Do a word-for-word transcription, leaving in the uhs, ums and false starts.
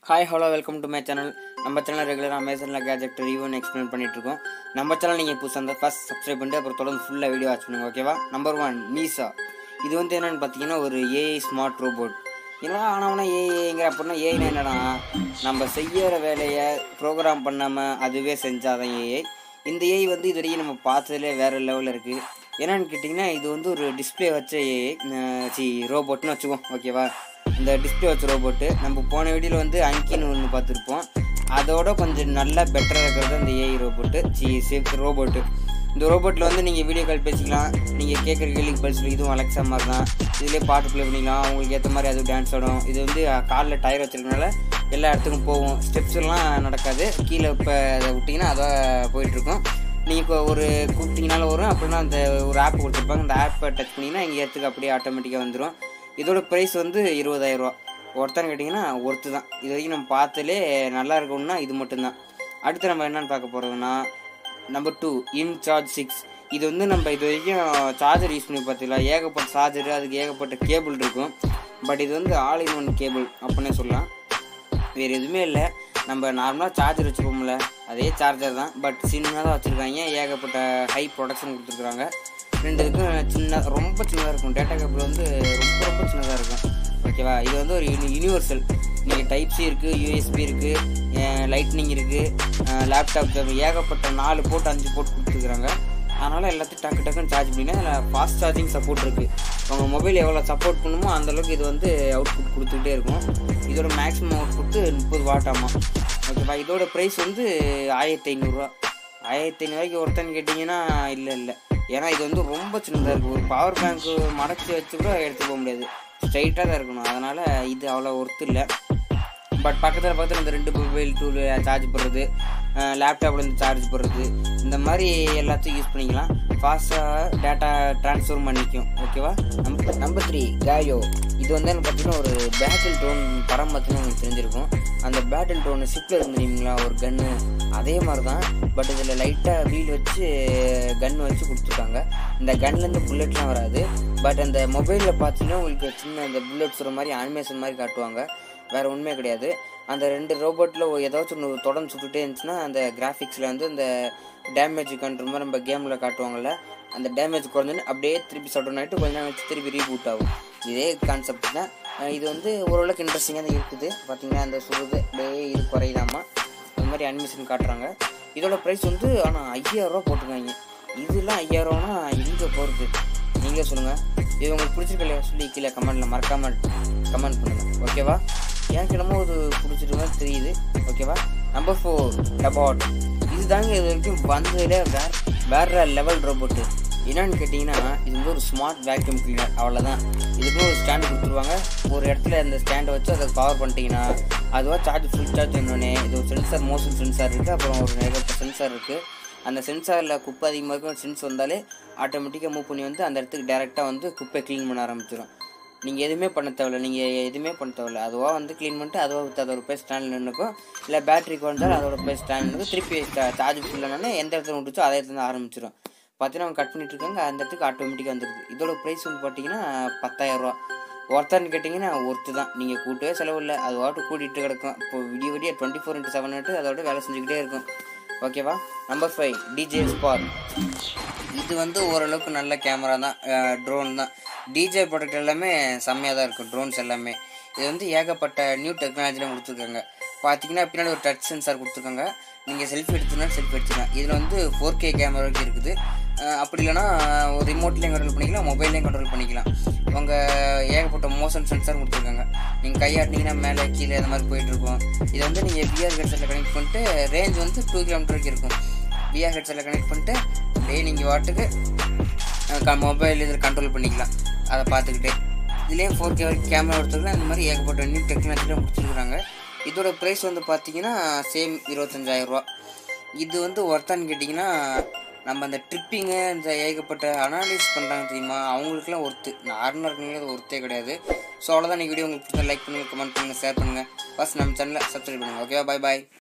Hi hello welcome to my channel. நம்ம channel ரெகுலராக அமேசானில் கேஜெட் ரிவ்யூன்னு எக்ஸ்பிளைன் பண்ணிட்டுருக்கோம். நம்ம சேனல் நீங்கள் புதுசாக இருந்தால் ஃபஸ்ட் சப்ஸ்கிரைப் பண்ணிட்டு அப்புறம் தொடர்ந்து ஃபுல்லாக வீடியோ வாட்ச் பண்ணுங்கள், ஓகேவா? நம்பர் ஒன் மீசா. இது வந்து என்னென்னு பார்த்தீங்கன்னா ஒரு ஏஐ ஸ்மார்ட் ரோபோட். ஏன்னா ஆனால் ஏஐங்கிற அப்படின்னா ஏஐனா என்னடா, நம்ம செய்கிற வேலையை ப்ரோக்ராம் பண்ணாமல் அதுவே செஞ்சாதான் ஏஐ. இந்த ஏஐ வந்து இது வரைக்கும் நம்ம பார்த்ததுலே வேறு லெவலில் இருக்குது. என்னென்னு கேட்டிங்கன்னா இது வந்து ஒரு டிஸ்பிளே வச்ச ஏஐ சி ரோபோட்னு வச்சுக்குவோம், ஓகேவா? இந்த டிஸ்பிளே வச்ச ரோபோட்டு நம்ம போன வீடியோவில் வந்து அங்கின்னு ஒன்று பார்த்துருப்போம். அதோட கொஞ்சம் நல்லா பெட்டராக இருக்கிறது அந்த ஏஐ ரோபோட்டு சி சேஃப் ரோபோட்டு. இந்த ரோபோட்டில் வந்து நீங்கள் வீடியோ கால் பேசிக்கலாம், நீங்கள் கேட்குற கேள்விக்கு பதில் சொல்லி, இதுவும் அலெக்ஸா மாதிரி தான். இதிலே பாட்டு ப்ளே பண்ணிக்கலாம், உங்களுக்கு ஏற்ற மாதிரி அது டான்ஸ் ஆடும். இது வந்து காலில் டயர் வச்சுருக்கனால எல்லா இடத்துக்கும் போகும். ஸ்டெப்ஸ்லாம் நடக்காது, கீழே இப்போ அதை விட்டிங்கன்னா அதான் போயிட்டுருக்கும். நீங்கள் இப்போ ஒரு கூப்பிட்டிங்கனால வரும், அப்படின்னா அந்த ஒரு ஆப் கொடுத்துருப்பாங்க, அந்த ஆப்பை டச் பண்ணிங்கன்னா இங்கே ஏற்றுக்கு அப்படியே ஆட்டோமேட்டிக்காக வந்துடும். இதோட ப்ரைஸ் வந்து இருபதாயிரரூவா. ஒருத்தான்னு கேட்டிங்கன்னா ஒருத்து தான். இது வரைக்கும் நம்ம பார்த்தாலே நல்லா இருக்கணும்னா இது மட்டும்தான். அடுத்து நம்ம என்னென்னு பார்க்க போகிறதுனா நம்பர் டூ இன்சார்ஜ் சிக்ஸ். இது வந்து நம்ம இது வரைக்கும் சார்ஜர் யூஸ் பண்ணி பார்த்தீங்களா, ஏகப்பட்ட சார்ஜரு, அதுக்கு ஏகப்பட்ட கேபிள் இருக்கும். பட் இது வந்து ஆல் இன் ஒன் கேபிள் அப்படின்னே சொல்லலாம். வேறு எதுவுமே இல்லை, நம்ம நார்மலாக சார்ஜர் வச்சுருப்போம்ல அதே சார்ஜர் தான், பட் சின்னதாக வச்சுருக்காங்க. ஏகப்பட்ட ஹை ப்ரொடக்ஷன் கொடுத்துருக்குறாங்க. ரெண்டு இதுக்கும் சின்ன ரொம்ப சின்னதாக இருக்கும். டேட்டா கேபிள் வந்து ரொம்ப ரொம்ப சின்னதாக இருக்கும், ஓகேவா? இது வந்து ஒரு யூனி யூனிவர்சல். நீங்கள் டைப் சி இருக்குது, யூஎஸ்பி இருக்குது, லைட்னிங் இருக்குது, லேப்டாப் ஏகப்பட்ட நாலு போட்டு அஞ்சு போட்டு கொடுத்துருக்குறாங்க. அதனால் எல்லாத்தையும் டக்கு டக்குன்னு சார்ஜ் பண்ணிங்கன்னா அதில் ஃபாஸ்ட் சார்ஜிங் சப்போர்ட் இருக்குது. உங்கள் மொபைல் எவ்வளோ சப்போர்ட் பண்ணுமோ அந்தளவுக்கு இது வந்து அவுட்புட் கொடுத்துக்கிட்டே இருக்கும். இதோட மேக்ஸிமம் அவுட்புட்டு முப்பது வாட்டாமா, ஓகேவா? இதோட ப்ரைஸ் வந்து ஆயிரத்தி ஐநூறுரூவா. ஆயிரத்தி ஐநூறுரூவாய்க்கு ஒருத்தன்னு கேட்டிங்கன்னா இல்லை இல்லை, ஏன்னா இது வந்து ரொம்ப சின்னதாக இருக்குது. ஒரு பவர் பேங்க்கு மடச்சி வச்சு கூட எடுத்து போக முடியாது, ஸ்ட்ரைட்டாக தான் இருக்கணும். அதனால் இது அவ்வளோ ஒர்த்து இல்லை. பட் பக்கத்தில் பக்கத்தில் இந்த ரெண்டு மொபைல் டூல் சார்ஜ் போடுறது, லேப்டாப்பில் இருந்து சார்ஜ் போடுறது, இந்த மாதிரி எல்லாத்தையும் யூஸ் பண்ணிக்கலாம். ஃபாஸ்ட்டாக டேட்டா ட்ரான்ஸ்ஃபர் பண்ணிக்கும், ஓகேவா? நம்பர் நம்பர் த்ரீ காயோ. இது வந்து பார்த்தீங்கன்னா ஒரு பேட்டில் ட்ரோன் படம் பார்த்தீங்கன்னா உங்களுக்கு தெரிஞ்சிருக்கும். அந்த பேட்டில் ட்ரோனு ஷிப்பில் இருந்து தெரியுங்களா ஒரு கன்று, அதே மாதிரி தான். பட் இதில் லைட்டாக வீல் வச்சு கன்று வச்சு கொடுத்துருக்காங்க. இந்த கன்லேருந்து புல்லெட்லாம் வராது. பட் அந்த மொபைலில் பார்த்தீங்கன்னா உங்களுக்கு சின்ன அந்த புல்லெட்ஸ் ஒரு மாதிரி அனிமேஷன் மாதிரி காட்டுவாங்க, வேறு ஒன்றுமே கிடையாது. அந்த ரெண்டு ரோபோட்டில் ஏதாச்சும் ஒன்று தொடர்ந்து சுட்டுகிட்டே இருந்துச்சுன்னா அந்த கிராஃபிக்ஸில் வந்து அந்த டேமேஜ் கண்ட்ற மாதிரி நம்ம கேமில் காட்டுவாங்கள்ல, அந்த டேமேஜ் குறைஞ்சுன்னு அப்படியே திருப்பி சவுட் ஆகிட்டு கொஞ்ச நேரம் வச்சு திருப்பி ரீபூட் ஆகும். இதே கான்செப்ட் தான். இது வந்து ஓரளவுக்கு இன்ட்ரெஸ்டிங்காக தான் இருக்குது. பார்த்திங்கன்னா அந்த சுடுது அப்படியே இது குறையுதாமா, அந்த மாதிரி அனிமேஷன் காட்டுறாங்க. இதோட ப்ரைஸ் வந்து ஆனால் ஐயாயிரரூவா போட்டுருக்காங்க. இதெல்லாம் ஐயாயிரரூவானா எங்கே போகிறது நீங்களே சொல்லுங்கள். இது உங்களுக்கு பிடிச்சிருக்கலையா சொல்லி கீழே கமெண்ட்டில் மறக்காமல் கமெண்ட் பண்ணுங்கள், ஓகேவா? எனக்கு என்னமோ இது பிடிச்சிட்டு மாதிரி தெரியுது, ஓகேவா? நம்பர் ஃபோர் டபாட். இது தாங்க இது வரைக்கும் வந்ததுலே வேறு வேறு லெவல் ரோபோட்டு. என்னென்னு கேட்டிங்கன்னா இது வந்து ஒரு ஸ்மார்ட் வேக்யூம் கிளீனர், அவ்வளோதான். இதுக்குன்னு ஒரு ஸ்டாண்டு கொடுத்துருவாங்க. ஒரு இடத்துல இந்த ஸ்டாண்டை வச்சு அதை பவர் பண்ணிட்டீங்கன்னா அதுவாக சார்ஜ் ஃபுல் சார்ஜ் பண்ணோடனே இது ஒரு சென்சார், மோஷன் சென்சார் இருக்குது, அப்புறம் ஒரு நிறைய சென்சார் இருக்குது. அந்த சென்சாரில் குப்பை அதிகமாக இருக்கும், சென்ஸ் வந்தாலே ஆட்டோமேட்டிக்காக மூவ் பண்ணி வந்து அந்த இடத்துக்கு டேரெக்டாக வந்து குப்பை க்ளீன் பண்ண ஆரம்பிச்சிடும். நீங்கள் எதுவுமே பண்ண தேவையில்ல, நீங்கள் எதுவுமே பண்ண தேவையில்ல, அதுவாக வந்து க்ளீன் பண்ணிட்டு அதுவாக விற்று அதோட போய் ஸ்டாண்டில் நின்றுக்கும். இல்லை பேட்டரிக்கு வந்தாலும் அதோட போய் ஸ்டாண்ட் நின்றுக்கும். திருப்பி சார்ஜ் ஃபுல்லானே எந்த இடத்துல விட்டுச்சோ அதே இடத்துல ஆரம்பிச்சிடும். பார்த்தீங்கன்னா அவங்க கட் பண்ணிட்டு இருக்காங்க, அந்த இடத்துக்கு ஆட்டோமேட்டிக்காக வந்துடுது. இதோட ப்ரைஸ் வந்து பார்த்தீங்கன்னா பத்தாயிரரூவா. ஒருத்தர்னு கேட்டிங்கன்னா ஒருத்து தான். நீங்கள் கூட்டவே செலவு இல்லை, அது வாட்டு கூட்டிகிட்டு கிடக்கும். இப்போ விடிய விடிய டுவெண்ட்டி ஃபோர் இன்ட்டு செவன் எட்டு அதோட வேலை செஞ்சுக்கிட்டே இருக்கும், ஓகேவா? நம்பர் ஃபைவ் டிஜே ஸ்பார். இது வந்து ஓரளவுக்கு நல்ல கேமரா தான், ட்ரோன் தான். டிஜே ப்ராடக்ட் எல்லாமே செம்மையாக தான் இருக்கும், ட்ரோன்ஸ் எல்லாமே. இது வந்து ஏகப்பட்ட நியூ டெக்னாலஜிலாம் கொடுத்துருக்காங்க. பார்த்தீங்கன்னா பின்னாடி ஒரு டச் சென்சார் கொடுத்துருக்காங்க. நீங்கள் செல்ஃபி எடுத்துனா செல்ஃபி எடுத்துக்கலாம். இதில் வந்து ஃபோர் கே கேமராவுக்கு இருக்குது. அப்படி இல்லைனா ஒரு ரிமோட்லேயும் கண்ட்ரோல் பண்ணிக்கலாம், மொபைல்லையும் கண்ட்ரோல் பண்ணிக்கலாம். அவங்க ஏகப்பட்ட மோஷன் சென்சார் கொடுத்துருக்காங்க. நீங்கள் கையாட்டினீங்கன்னா மேலே கீழே அந்த மாதிரி போயிட்டுருக்கும். இதை வந்து நீங்கள் விஆர் ஹெட்செட்டில் கனெக்ட் பண்ணிட்டு ரேஞ்ச் வந்து டூ கிலோமீட்டர் வரைக்கும் இருக்கும். விஆர் ஹெட்செட்டில் கனெக்ட் பண்ணிட்டு அப்படியே நீங்கள் வாட்டுக்கு மொபைல் இதில் கண்ட்ரோல் பண்ணிக்கலாம், அதை பார்த்துக்கிட்டே. இதுலேயும் ஃபோர் கே வரைக்கும் கேமரா எடுத்துக்கலாம். இந்த மாதிரி ஏகப்பட்ட நியூ டெக்னாலஜிலாம் கொடுத்துருக்குறாங்க. இதோட ப்ரைஸ் வந்து பார்த்தீங்கன்னா சேம் இருபத்தஞ்சாயிரரூவா. இது வந்து ஒர்த்தான்னு கேட்டிங்கன்னா நம்ம அந்த ட்ரிப்பிங்கு இந்த ஏகப்பட்ட அனாலிஸ் பண்ணுறாங்க தெரியுமா, அவங்களுக்குலாம் ஒர்த்து. நார்மலாக இருக்குங்களே அது ஒர்த்தே கிடையாது. ஸோ அவ்வளோதான். இந்த வீடியோ உங்களுக்கு பிடிச்சா லைக் பண்ணுங்கள், கமெண்ட் பண்ணுங்கள், ஷேர் பண்ணுங்கள். ஃபஸ்ட் நம்ம சேனலை சப்ஸ்கிரைப் பண்ணுங்கள், ஓகேவா? பாய் பாய்.